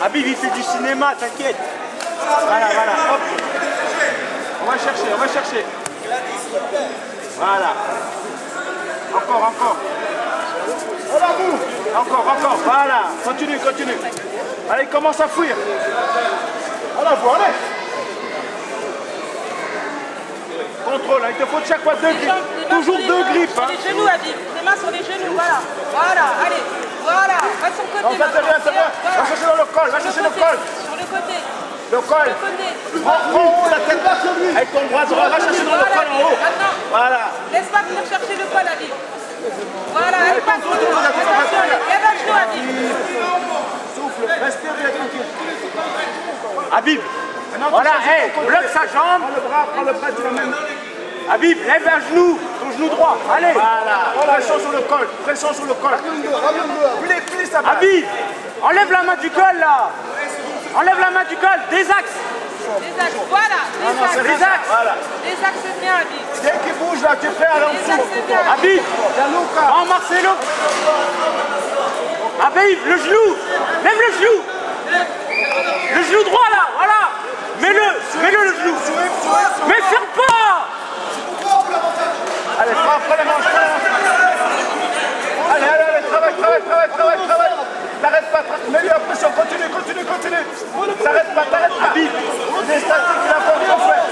Habib, il fait du cinéma, t'inquiète. Voilà, voilà, hop. On va chercher, on va chercher. Voilà. Encore, encore. Encore, encore, voilà. Continue, continue. Allez, commence à fuir. Voilà, vous, allez. Contrôle, il te faut chaque fois 2 grippes. Toujours 2 grippes. Sur les genoux, Habib. Les mains sur les genoux, voilà. Voilà, allez. Voilà. Va sur le côté. Non, ça c'est bien, c'est bien. Va chercher dans le col, va chercher le col. Sur le côté. Le col. Prends en haut la tête. Avec ton bras droit, va chercher dans le col en haut. Voilà. Laisse pas venir chercher le col, Habib. Voilà, allez, passe. Lève un genou, Habib. Souffle, respire tranquille. Habib, voilà, hey, bloque sa jambe. Prends le bras, tu l'emmènes. Habib, lève un genou, ton genou droit. Allez. Voilà, pression sur le col, pression sur le col. Plie sa barre. Habib, enlève la main du col là. Enlève la main du col, des axes. Des axes, voilà, des axes. Voilà. Des axes, c'est bien, Habib. Dès qu'il bouge là, tu es prêt à aller en dessous. Habib, en Marcelo. Habib, le genou. Lève le genou. Le genou droit là, voilà. Mets-le le genou. Mais ferme pas. Allez, prends les manches, Allez, allez, allez, travaille. T'arrêtes pas, mets-lui la pression, continue. T'arrêtes pas. Habib, il est statique, il a pas trop fait.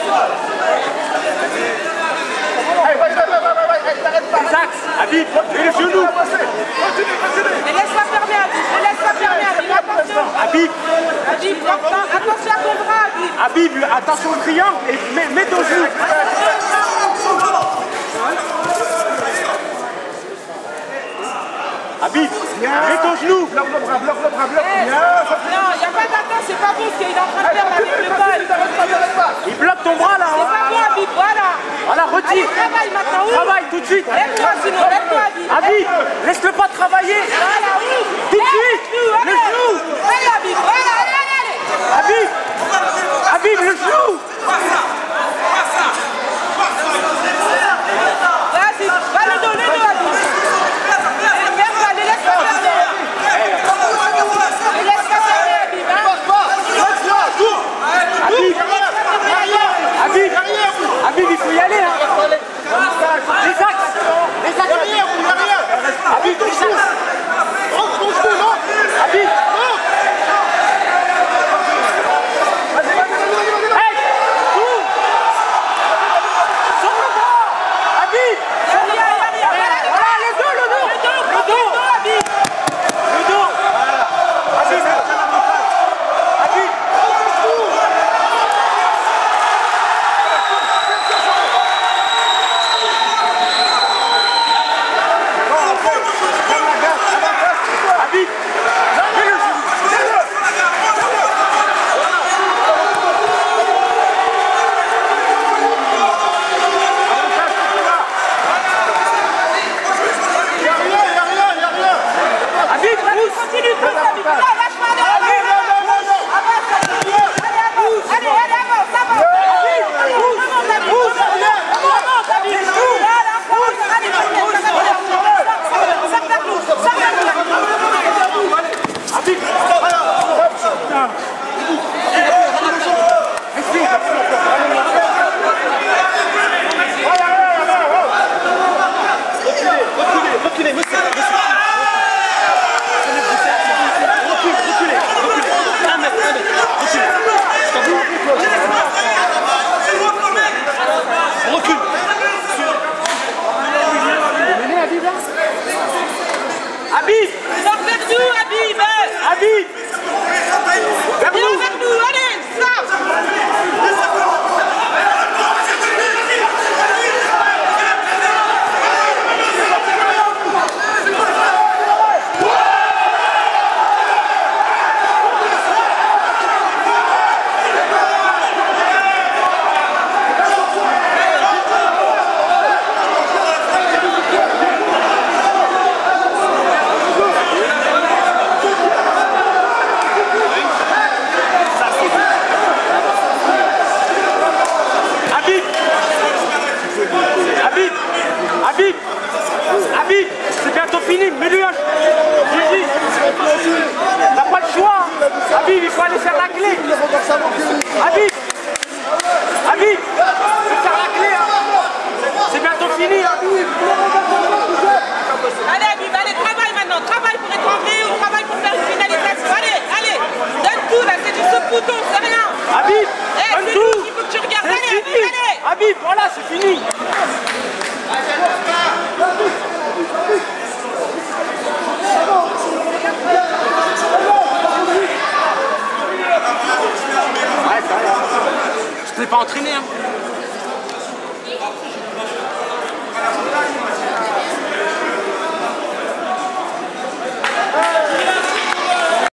Allez, vas-y, t'arrêtes pas. Les axes, Habib, mets le genou. Continue. Mais laisse pas fermer, Habib. Ne laisse pas fermer, Habib. Attention. Habib, Attention à ton bras, Habib. Habib, attention au triangle et mets ton genou. Habib, mets ton genou. Bloque le bras. Non, il n'y a pas d'attente, c'est pas bon ce qu'il est en train de faire là avec le col. Il bloque ton bras là. C'est pas bon, Habib, voilà. Voilà, Allez, retire. travaille maintenant, ouvre. Travaille tout de suite. Lève-toi sinon, lève-toi, Habib. Habib, laisse-le pas travailler. Voilà, ouvre. Tout de suite. Le genou. Allez, Habib, voilà, allez. Habib, le genou. Vas-y, va le dos, Habib. Allez, laisse pas fermer. Ne laisse pas fermer, Habib, Habib, il faut y aller. Hein. Les axes. Habib, les axes. Habib. Hey, tout. Sur le bras. Habib. Voilà, le dos. Habib. Le dos. Habib. Habib. Habib. Habib, pousse. Continue, pousse, Habib. Non, lâche pas, allez, avance. Reculez, monsieur. Habib. Sors vers nous, Habib. Habib. Viens vers nous, allez, sors. Habib, Habib, c'est ça la clé, hein. C'est bientôt fini, Habib. Allez Habib, allez, travaille maintenant, travaille pour étrangler ou travaille pour faire une finalisation. Allez, allez, donne tout là, c'est du saut-couteau, c'est rien. Habib, donne tout. Il faut que tu regardes, allez, Habib, allez. Habib, voilà, c'est fini. Je t'ai pas entraîné, hein.